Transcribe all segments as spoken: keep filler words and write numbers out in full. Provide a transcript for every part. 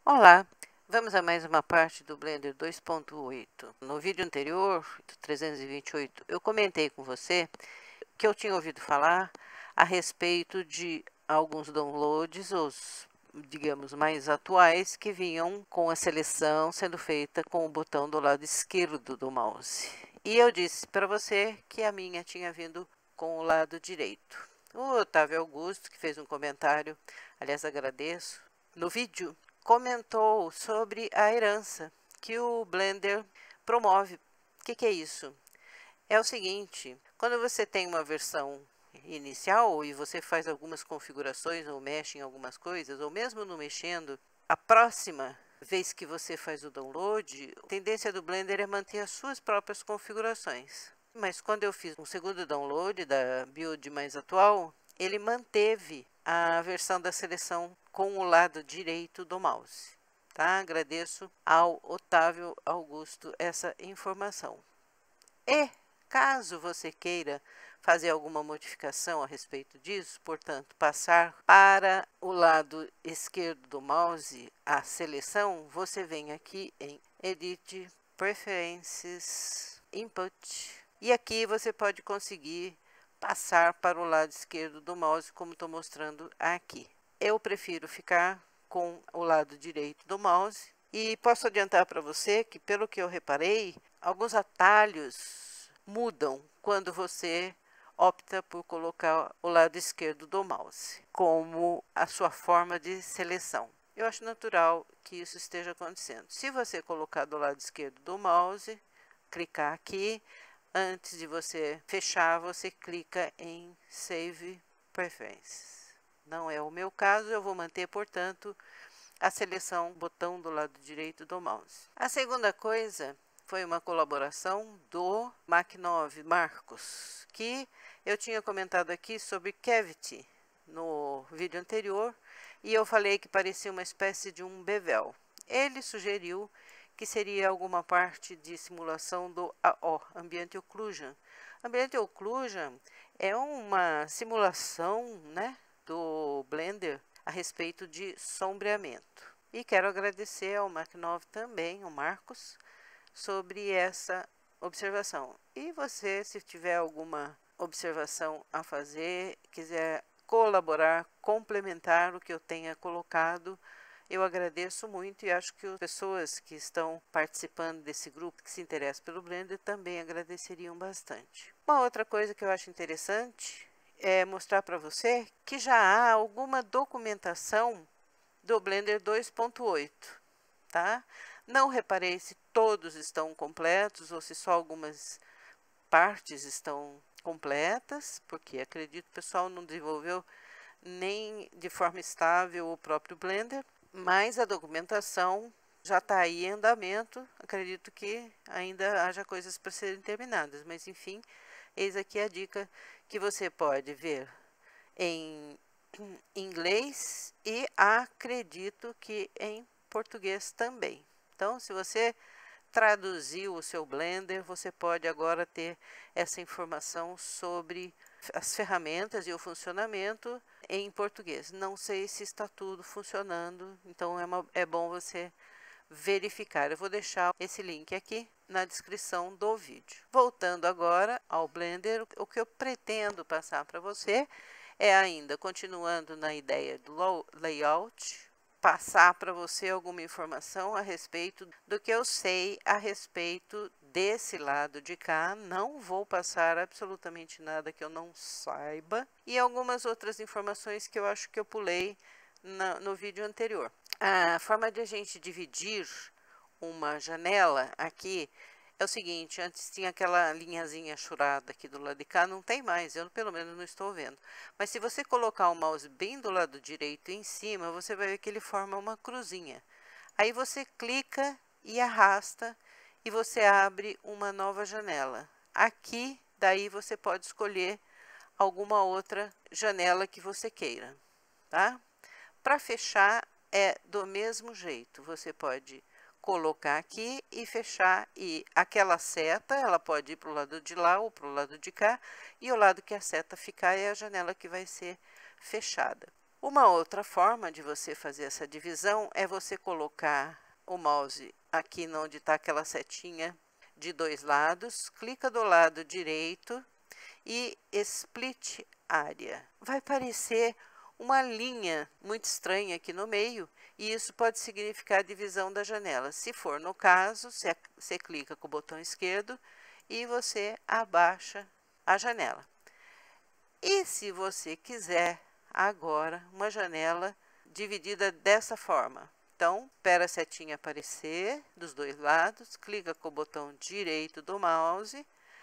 Olá, vamos a mais uma parte do Blender dois ponto oito. No vídeo anterior, trezentos e vinte e oito, eu comentei com você que eu tinha ouvido falar a respeito de alguns downloads, os, digamos, mais atuais, que vinham com a seleção sendo feita com o botão do lado esquerdo do mouse. E eu disse para você que a minha tinha vindo com o lado direito. O Otávio Augusto, que fez um comentário, aliás, agradeço, no vídeo, comentou sobre a herança que o Blender promove. O que, que é isso? É o seguinte, quando você tem uma versão inicial e você faz algumas configurações ou mexe em algumas coisas, ou mesmo não mexendo, a próxima vez que você faz o download, a tendência do Blender é manter as suas próprias configurações. Mas quando eu fiz um segundo download da build mais atual, ele manteve a versão da seleção com o lado direito do mouse. Tá? Agradeço ao Otávio Augusto essa informação. E caso você queira fazer alguma modificação a respeito disso, portanto, passar para o lado esquerdo do mouse a seleção, você vem aqui em Edit, Preferences, Input, e aqui você pode conseguir passar para o lado esquerdo do mouse, como estou mostrando aqui. Eu prefiro ficar com o lado direito do mouse e posso adiantar para você que, pelo que eu reparei, alguns atalhos mudam quando você opta por colocar o lado esquerdo do mouse como a sua forma de seleção. Eu acho natural que isso esteja acontecendo. Se você colocar do lado esquerdo do mouse, clicar aqui, antes de você fechar, você clica em Save Preferences. Não é o meu caso, eu vou manter, portanto, a seleção botão do lado direito do mouse. A segunda coisa foi uma colaboração do Mac nove Marcos, que eu tinha comentado aqui sobre Cavity no vídeo anterior, e eu falei que parecia uma espécie de um bevel. Ele sugeriu que seria alguma parte de simulação do A O, Ambient Occlusion. Ambient Occlusion é uma simulação, né, do Blender a respeito de sombreamento. E quero agradecer ao Mac nove também, o Marcos, sobre essa observação. E você, se tiver alguma observação a fazer, quiser colaborar, complementar o que eu tenha colocado, eu agradeço muito e acho que as pessoas que estão participando desse grupo, que se interessam pelo Blender, também agradeceriam bastante. Uma outra coisa que eu acho interessante é mostrar para você que já há alguma documentação do Blender dois ponto oito, tá? Não reparei se todos estão completos ou se só algumas partes estão completas, porque acredito que o pessoal não desenvolveu nem de forma estável o próprio Blender, mas a documentação já está aí em andamento. Acredito que ainda haja coisas para serem terminadas, mas enfim, eis aqui a dica que você pode ver em inglês e acredito que em português também. Então, se você traduziu o seu Blender, você pode agora ter essa informação sobre as ferramentas e o funcionamento em português. Não sei se está tudo funcionando, então é, uma, é bom você verificar. Eu vou deixar esse link aqui na descrição do vídeo. Voltando agora ao Blender, o que eu pretendo passar para você é ainda, continuando na ideia do layout, passar para você alguma informação a respeito do que eu sei a respeito desse lado de cá. Não vou passar absolutamente nada que eu não saiba e algumas outras informações que eu acho que eu pulei na, no vídeo anterior. A forma de a gente dividir uma janela aqui é o seguinte: antes tinha aquela linhazinha churada aqui do lado de cá, não tem mais, eu pelo menos não estou vendo. Mas se você colocar o mouse bem do lado direito em cima, você vai ver que ele forma uma cruzinha. Aí você clica e arrasta e você abre uma nova janela. Aqui, daí você pode escolher alguma outra janela que você queira, tá? Para fechar é do mesmo jeito, você pode colocar aqui e fechar, e aquela seta ela pode ir para o lado de lá ou para o lado de cá, e o lado que a seta ficar é a janela que vai ser fechada. Uma outra forma de você fazer essa divisão é você colocar o mouse aqui onde está aquela setinha de dois lados, clica do lado direito e split area. Vai aparecer uma linha muito estranha aqui no meio e isso pode significar a divisão da janela. Se for no caso, você, você clica com o botão esquerdo e você abaixa a janela. E se você quiser agora uma janela dividida dessa forma, então espera a setinha aparecer dos dois lados, clica com o botão direito do mouse,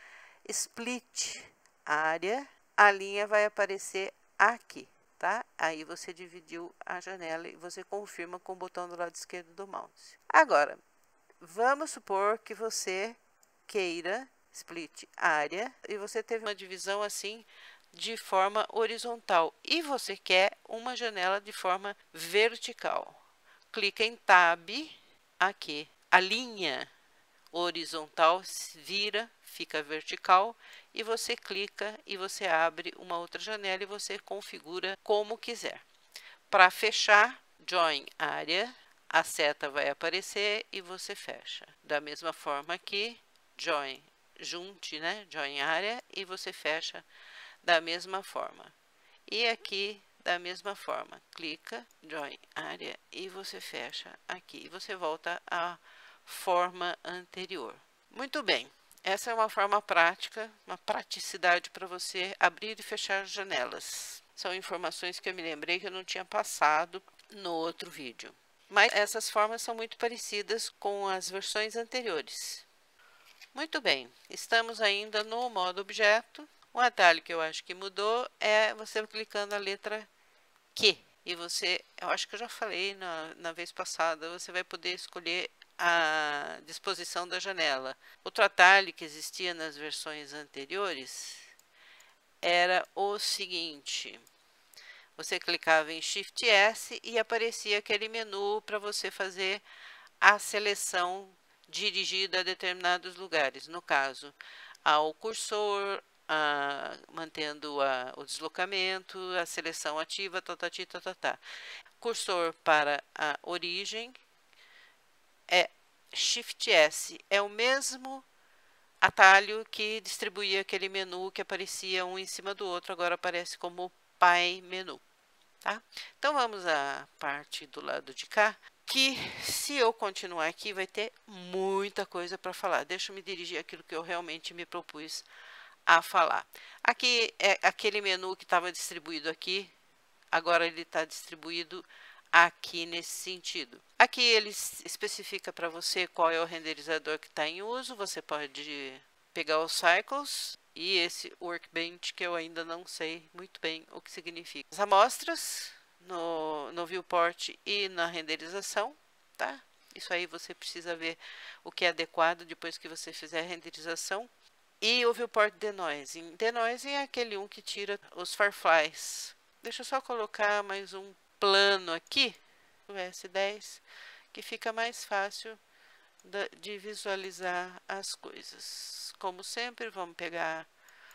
split área, a linha vai aparecer aqui, tá? Aí você dividiu a janela e você confirma com o botão do lado esquerdo do mouse. Agora, vamos supor que você queira split área e você teve uma divisão assim de forma horizontal e você quer uma janela de forma vertical. Clica em Tab aqui. A linha horizontal vira, fica vertical e você clica e você abre uma outra janela e você configura como quiser. Para fechar, Join Area, a seta vai aparecer e você fecha. Da mesma forma aqui, Join, junte, né? Join Area e você fecha da mesma forma. E aqui da mesma forma, clica, Join Area e você fecha aqui. E você volta à forma anterior. Muito bem, essa é uma forma prática, uma praticidade para você abrir e fechar janelas. São informações que eu me lembrei que eu não tinha passado no outro vídeo. Mas essas formas são muito parecidas com as versões anteriores. Muito bem, estamos ainda no modo objeto. Um atalho que eu acho que mudou é você clicando na letra Q. E você, eu acho que eu já falei na, na vez passada, você vai poder escolher a disposição da janela. Outro atalho que existia nas versões anteriores era o seguinte: você clicava em Shift S e aparecia aquele menu para você fazer a seleção dirigida a determinados lugares. No caso, ao cursor, a, mantendo a, o deslocamento, a seleção ativa, tatati, tatatá. Cursor para a origem é Shift S, é o mesmo atalho que distribuía aquele menu que aparecia um em cima do outro, agora aparece como Pai Menu. Tá? Então vamos à parte do lado de cá, que se eu continuar aqui vai ter muita coisa para falar. Deixa eu me dirigir àquilo que eu realmente me propus a falar. Aqui é aquele menu que estava distribuído aqui, agora ele está distribuído aqui nesse sentido. Aqui ele especifica para você qual é o renderizador que está em uso, você pode pegar os cycles e esse workbench que eu ainda não sei muito bem o que significa. As amostras no, no viewport e na renderização, tá? Isso aí você precisa ver o que é adequado depois que você fizer a renderização. E o viewport denoising. Denoising é aquele um que tira os fireflies. Deixa eu só colocar mais um plano aqui, o S dez, que fica mais fácil de visualizar as coisas. Como sempre, vamos pegar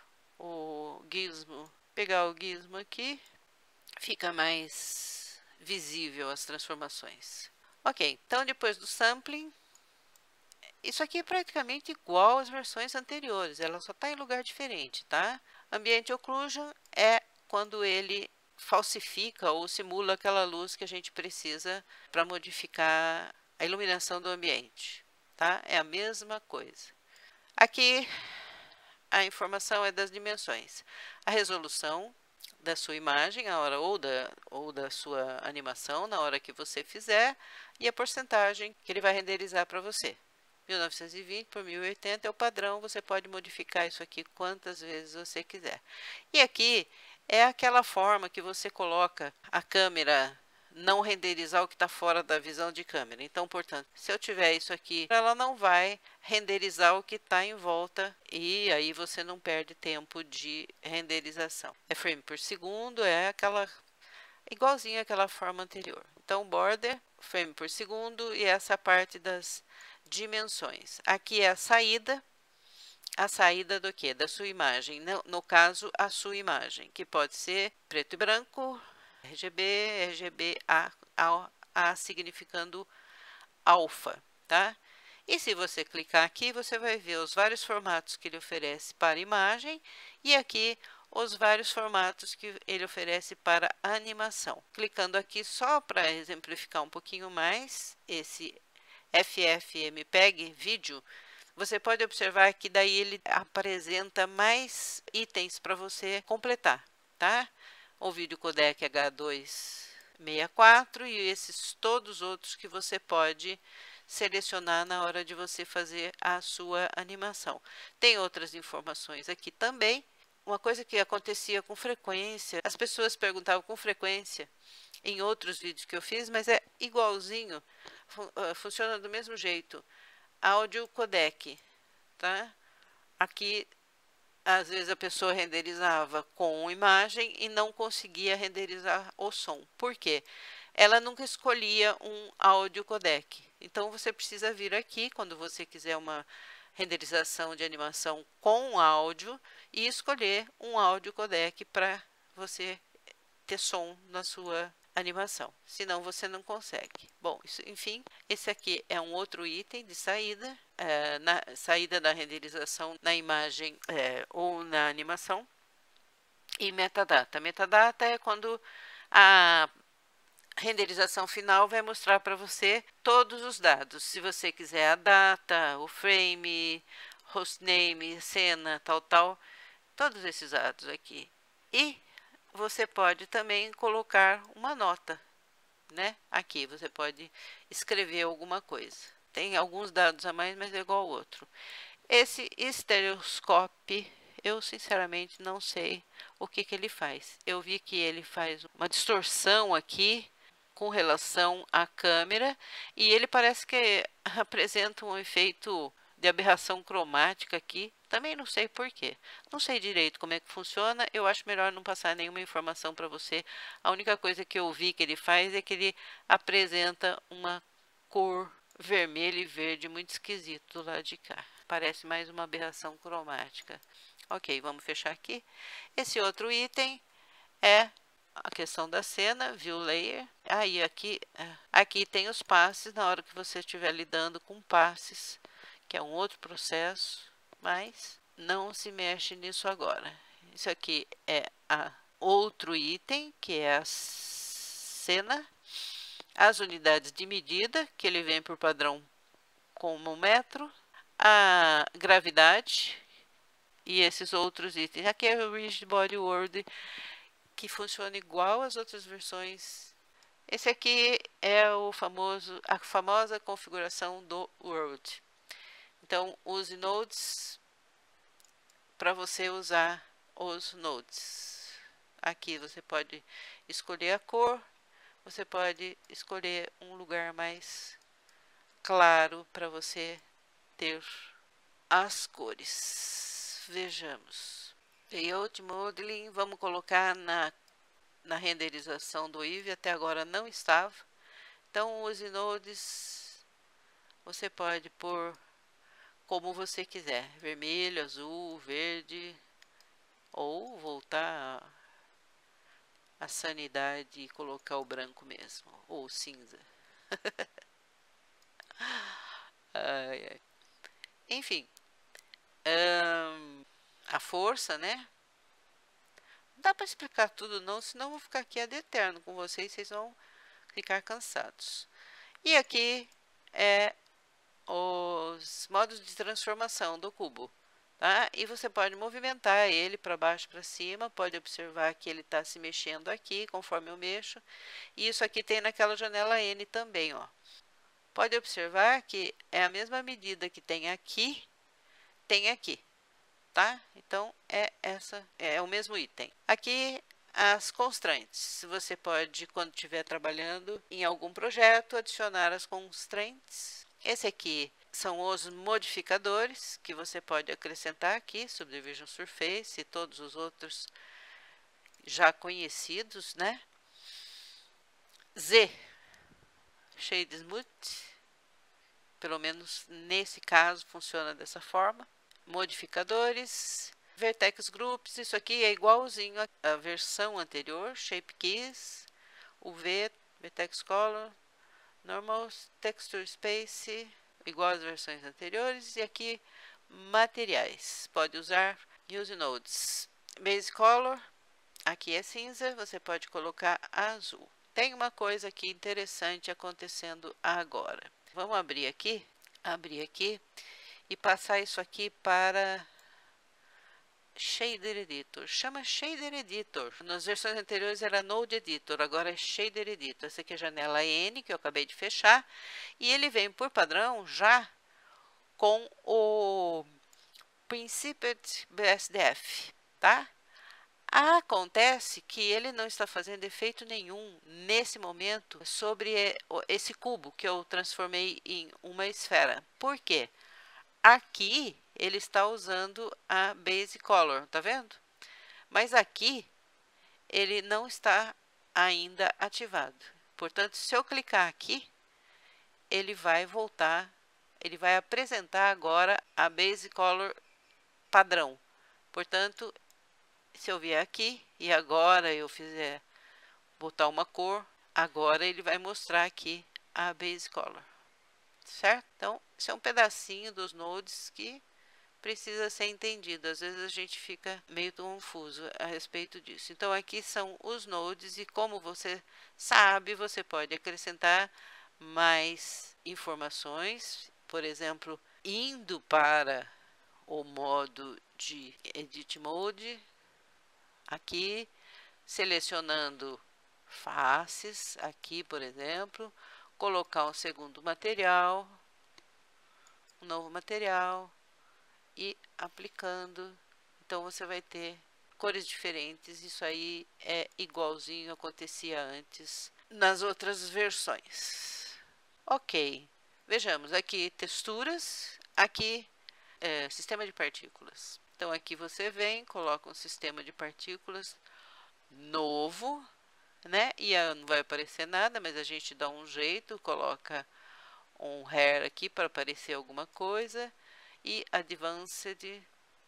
o gizmo, pegar o gizmo aqui, fica mais visível as transformações. Ok, então depois do sampling, isso aqui é praticamente igual às versões anteriores, ela só está em lugar diferente, tá? Ambient Occlusion é quando ele falsifica ou simula aquela luz que a gente precisa para modificar a iluminação do ambiente, tá? É a mesma coisa. Aqui a informação é das dimensões. A resolução da sua imagem, a hora ou da, ou da sua animação, na hora que você fizer, e a porcentagem que ele vai renderizar para você. mil novecentos e vinte por mil e oitenta é o padrão, você pode modificar isso aqui quantas vezes você quiser. E aqui é aquela forma que você coloca a câmera não renderizar o que está fora da visão de câmera. Então, portanto, se eu tiver isso aqui, ela não vai renderizar o que está em volta e aí você não perde tempo de renderização. É frame por segundo, é aquela igualzinho àquela forma anterior. Então, border, frame por segundo e essa parte das dimensões. Aqui é a saída, a saída do que? Da sua imagem. No, no caso, a sua imagem, que pode ser preto e branco, R G B, R G B A, A, A significando alfa, tá? E se você clicar aqui, você vai ver os vários formatos que ele oferece para imagem e aqui os vários formatos que ele oferece para animação. Clicando aqui só para exemplificar um pouquinho mais esse F F M P E G vídeo, você pode observar que daí ele apresenta mais itens para você completar, tá? O vídeo codec H duzentos e sessenta e quatro e esses todos os outros que você pode selecionar na hora de você fazer a sua animação. Tem outras informações aqui também. Uma coisa que acontecia com frequência, as pessoas perguntavam com frequência em outros vídeos que eu fiz, mas é igualzinho, fun uh, funciona do mesmo jeito. Áudio codec, tá? Aqui, às vezes a pessoa renderizava com imagem e não conseguia renderizar o som. Por quê? Ela nunca escolhia um áudio codec. Então, você precisa vir aqui, quando você quiser uma renderização de animação com áudio, e escolher um áudio codec para você ter som na sua animação. Senão, você não consegue. Bom, isso, enfim, esse aqui é um outro item de saída, é, na saída da renderização na imagem é, ou na animação. E metadata. Metadata é quando a renderização final vai mostrar para você todos os dados. Se você quiser a data, o frame, hostname, cena, tal, tal, todos esses dados aqui. E você pode também colocar uma nota, né? Aqui você pode escrever alguma coisa. Tem alguns dados a mais, mas é igual ao outro. Esse estereoscope, eu sinceramente não sei o que, que ele faz. Eu vi que ele faz uma distorção aqui com relação à câmera e ele parece que apresenta um efeito de aberração cromática aqui. Também não sei porquê. Não sei direito como é que funciona. Eu acho melhor não passar nenhuma informação para você. A única coisa que eu vi que ele faz é que ele apresenta uma cor vermelho e verde muito esquisito do lado de cá. Parece mais uma aberração cromática. Ok, vamos fechar aqui. Esse outro item é a questão da cena, View Layer. Aí aqui, aqui tem os passes na hora que você estiver lidando com passes, que é um outro processo, mas não se mexe nisso agora. Isso aqui é a outro item, que é a cena. As unidades de medida, que ele vem por padrão como metro, a gravidade e esses outros itens. Aqui é o Rigid Body World, que funciona igual às outras versões. Esse aqui é o famoso, a famosa configuração do World. Então, use nodes para você usar os nodes. Aqui você pode escolher a cor, você pode escolher um lugar mais claro para você ter as cores. Vejamos. Layout Modeling, vamos colocar na, na renderização do Eevee, até agora não estava. Então, use nodes, você pode pôr como você quiser, vermelho, azul, verde, ou voltar a sanidade e colocar o branco mesmo, ou cinza. ai, ai. Enfim, hum, a força, né? Não dá para explicar tudo não, senão eu vou ficar aqui ad eterno com vocês, vocês vão ficar cansados. E aqui é os modos de transformação do cubo, tá? E você pode movimentar ele para baixo, para cima, pode observar que ele está se mexendo aqui, conforme eu mexo. E isso aqui tem naquela janela N também, ó. Pode observar que é a mesma medida que tem aqui, tem aqui, tá? Então, é essa, é o mesmo item. Aqui, as constraints. Você pode, quando estiver trabalhando em algum projeto, adicionar as constraints. Esse aqui são os modificadores que você pode acrescentar aqui, Subdivision Surface e todos os outros já conhecidos, né? Z, Shade Smooth, pelo menos nesse caso funciona dessa forma. Modificadores, Vertex Groups, isso aqui é igualzinho à versão anterior, Shape Keys, o V, Vertex Color, Normal Texture Space, igual às versões anteriores. E aqui, materiais. Pode usar Use Nodes. Base Color, aqui é cinza, você pode colocar azul. Tem uma coisa aqui interessante acontecendo agora. Vamos abrir aqui, abrir aqui e passar isso aqui para Shader Editor. Chama Shader Editor. Nas versões anteriores era Node Editor, agora é Shader Editor. Essa aqui é a janela N que eu acabei de fechar. E ele vem por padrão já com o Principed B S D F, tá? Acontece que ele não está fazendo efeito nenhum nesse momento sobre esse cubo que eu transformei em uma esfera. Por quê? Aqui ele está usando a Base Color, tá vendo? Mas aqui ele não está ainda ativado. Portanto, se eu clicar aqui, ele vai voltar, ele vai apresentar agora a Base Color padrão. Portanto, se eu vier aqui e agora eu fizer botar uma cor, agora ele vai mostrar aqui a Base Color, certo? Então, esse é um pedacinho dos nodes que precisa ser entendido. Às vezes a gente fica meio confuso a respeito disso. Então, aqui são os nodes e como você sabe, você pode acrescentar mais informações, por exemplo, indo para o modo de Edit Mode, aqui, selecionando faces, aqui, por exemplo, colocar um segundo material, um novo material e aplicando. Então, você vai ter cores diferentes. Isso aí é igualzinho acontecia antes nas outras versões. Ok, vejamos aqui texturas, aqui é, sistema de partículas. Então, aqui você vem, coloca um sistema de partículas novo, né? E não vai aparecer nada, mas a gente dá um jeito, coloca um hair aqui para aparecer alguma coisa. E Advanced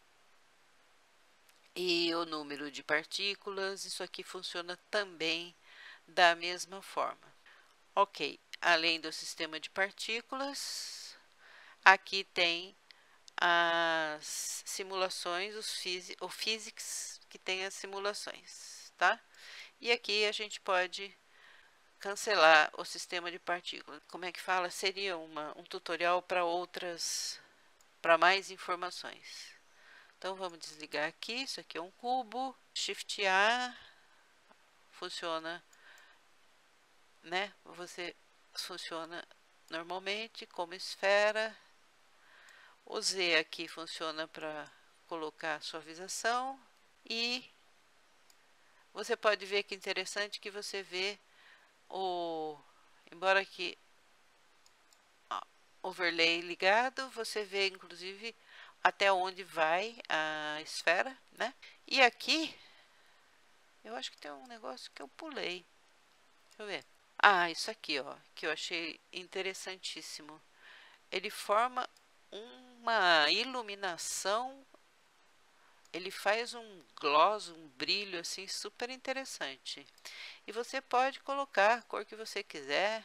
e o número de partículas, isso aqui funciona também da mesma forma. Ok, além do sistema de partículas, aqui tem as simulações, os phys o physics que tem as simulações, tá? E aqui a gente pode cancelar o sistema de partículas. Como é que fala? Seria uma, um tutorial para outras, para mais informações. Então, vamos desligar aqui. Isso aqui é um cubo. Shift A funciona, né? Você funciona normalmente como esfera. O Z aqui funciona para colocar suavização. E você pode ver que interessante que você vê o... Embora aqui ó, overlay ligado, você vê inclusive até onde vai a esfera, né? E aqui, eu acho que tem um negócio que eu pulei. Deixa eu ver. Ah, isso aqui, ó, que eu achei interessantíssimo. Ele forma uma iluminação, ele faz um gloss, um brilho assim super interessante. E você pode colocar a cor que você quiser.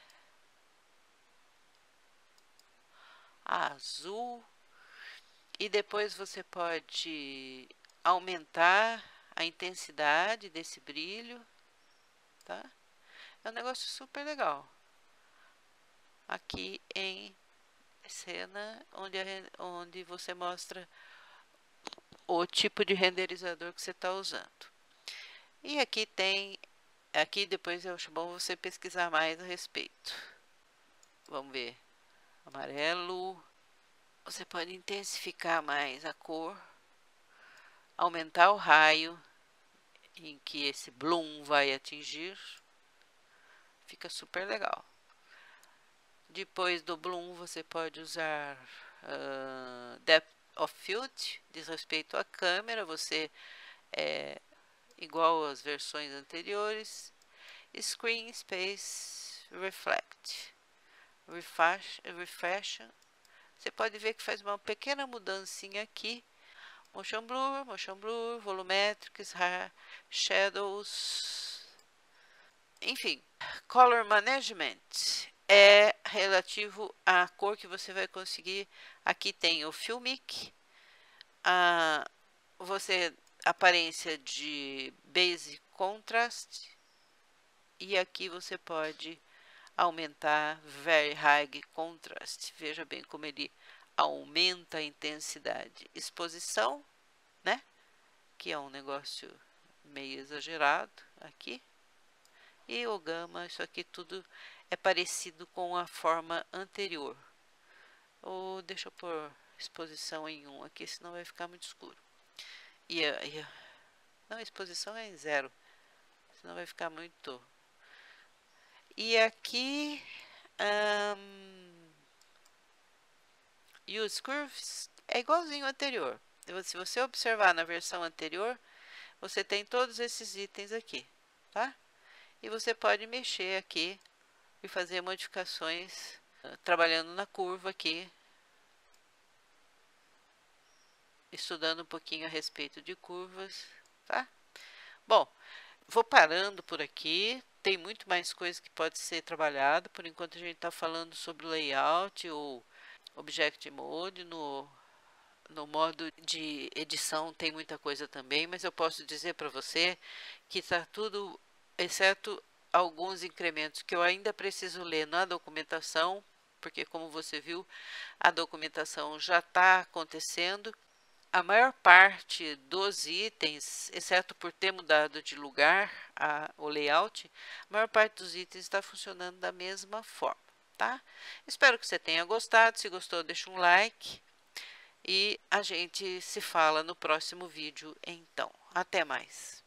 Azul. E depois você pode aumentar a intensidade desse brilho, tá? É um negócio super legal. Aqui em cena, onde, a, onde você mostra o tipo de renderizador que você está usando. E aqui tem, aqui depois eu acho bom você pesquisar mais a respeito. Vamos ver. Amarelo. Você pode intensificar mais a cor, aumentar o raio em que esse bloom vai atingir. Fica super legal. Depois do bloom você pode usar uh, depth of field, diz respeito à câmera, você é igual às versões anteriores. Screen space reflect, refresh, refresh. Você pode ver que faz uma pequena mudancinha aqui. Motion blur, motion blur, volumetrics, shadows. enfim, Color Management é relativo à cor que você vai conseguir. Aqui tem o Filmic, a você aparência de Basic Contrast, e aqui você pode aumentar Very High Contrast. Veja bem como ele aumenta a intensidade. Exposição, né? Que é um negócio meio exagerado aqui. E o gama, isso aqui tudo é parecido com a forma anterior. Ou deixa eu pôr exposição em um aqui, senão vai ficar muito escuro. E, e não, a exposição é em zero, senão vai ficar muito. E aqui um, Use Curves é igualzinho ao anterior. Se você observar na versão anterior, você tem todos esses itens aqui, tá? E você pode mexer aqui e fazer modificações uh, trabalhando na curva aqui, estudando um pouquinho a respeito de curvas, tá? Bom, vou parando por aqui. Tem muito mais coisa que pode ser trabalhado. Por enquanto a gente está falando sobre layout ou Object Mode. No, no modo de edição tem muita coisa também, mas eu posso dizer para você que está tudo, exceto alguns incrementos que eu ainda preciso ler na documentação, porque como você viu, a documentação já está acontecendo. A maior parte dos itens, exceto por ter mudado de lugar a, o layout, a maior parte dos itens está funcionando da mesma forma, tá? Espero que você tenha gostado. Se gostou, deixa um like e a gente se fala no próximo vídeo, então. Até mais!